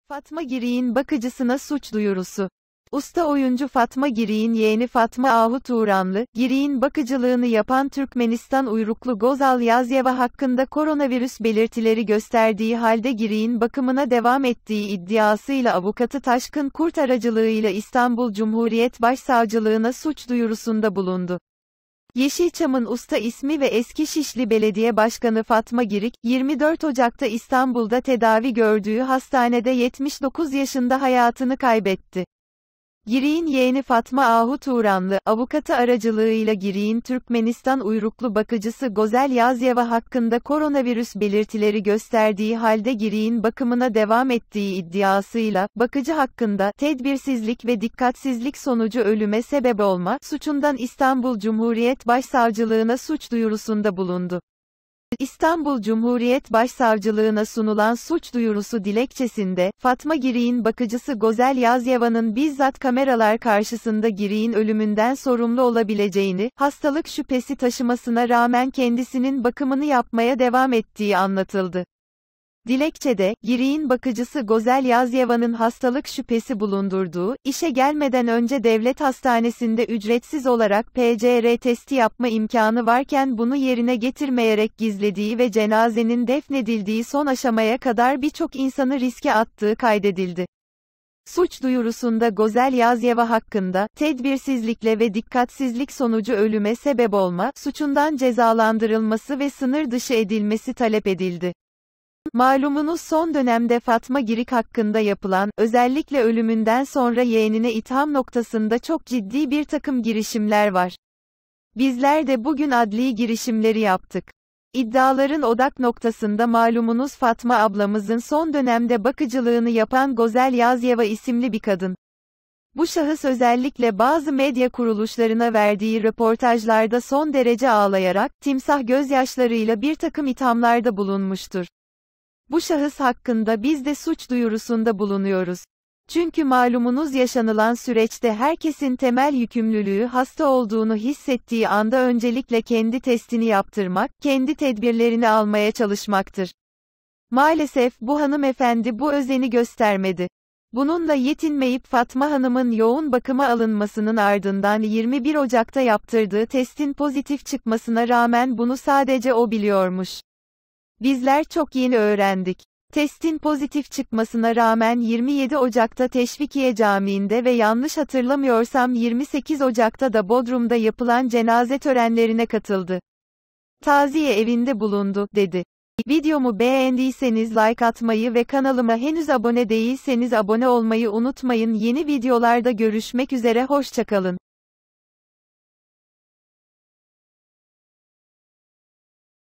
Fatma Girik'in bakıcısına suç duyurusu. Usta oyuncu Fatma Girik'in yeğeni Fatma Ahu Turanlı, Girik'in bakıcılığını yapan Türkmenistan uyruklu Gozal Yazyeva hakkında koronavirüs belirtileri gösterdiği halde Girik'in bakımına devam ettiği iddiasıyla avukatı Taşkın Kurt aracılığıyla İstanbul Cumhuriyet Başsavcılığına suç duyurusunda bulundu. Yeşilçam'ın usta ismi ve eski Şişli Belediye Başkanı Fatma Girik, 24 Ocak'ta İstanbul'da tedavi gördüğü hastanede 79 yaşında hayatını kaybetti. Girik'in yeğeni Fatma Ahu Turanlı, avukatı aracılığıyla Girik'in Türkmenistan uyruklu bakıcısı Gozel Yazyeva hakkında koronavirüs belirtileri gösterdiği halde Girik'in bakımına devam ettiği iddiasıyla, bakıcı hakkında, tedbirsizlik ve dikkatsizlik sonucu ölüme sebep olma, suçundan İstanbul Cumhuriyet Başsavcılığına suç duyurusunda bulundu. İstanbul Cumhuriyet Başsavcılığına sunulan suç duyurusu dilekçesinde, Fatma Girik'in bakıcısı Gozel Yazyeva'nın bizzat kameralar karşısında Girik'in ölümünden sorumlu olabileceğini, hastalık şüphesi taşımasına rağmen kendisinin bakımını yapmaya devam ettiği anlatıldı. Dilekçede, Girik'in bakıcısı Gozel Yazyeva'nın hastalık şüphesi bulundurduğu, işe gelmeden önce devlet hastanesinde ücretsiz olarak PCR testi yapma imkanı varken bunu yerine getirmeyerek gizlediği ve cenazenin defnedildiği son aşamaya kadar birçok insanı riske attığı kaydedildi. Suç duyurusunda Gozel Yazyeva hakkında, tedbirsizlikle ve dikkatsizlik sonucu ölüme sebep olma, suçundan cezalandırılması ve sınır dışı edilmesi talep edildi. Malumunuz son dönemde Fatma Girik hakkında yapılan, özellikle ölümünden sonra yeğenine itham noktasında çok ciddi bir takım girişimler var. Bizler de bugün adli girişimleri yaptık. İddiaların odak noktasında malumunuz Fatma ablamızın son dönemde bakıcılığını yapan Gozel Yazyeva isimli bir kadın. Bu şahıs özellikle bazı medya kuruluşlarına verdiği röportajlarda son derece ağlayarak, timsah gözyaşlarıyla bir takım ithamlarda bulunmuştur. Bu şahıs hakkında biz de suç duyurusunda bulunuyoruz. Çünkü malumunuz yaşanılan süreçte herkesin temel yükümlülüğü hasta olduğunu hissettiği anda öncelikle kendi testini yaptırmak, kendi tedbirlerini almaya çalışmaktır. Maalesef bu hanımefendi bu özeni göstermedi. Bununla yetinmeyip Fatma Hanım'ın yoğun bakıma alınmasının ardından 21 Ocak'ta yaptırdığı testin pozitif çıkmasına rağmen bunu sadece o biliyormuş. Bizler çok yeni öğrendik. Testin pozitif çıkmasına rağmen 27 Ocak'ta Teşvikiye Camii'nde ve yanlış hatırlamıyorsam 28 Ocak'ta da Bodrum'da yapılan cenaze törenlerine katıldı. Taziye evinde bulundu, dedi. Videomu beğendiyseniz like atmayı ve kanalıma henüz abone değilseniz abone olmayı unutmayın. Yeni videolarda görüşmek üzere, hoşça kalın.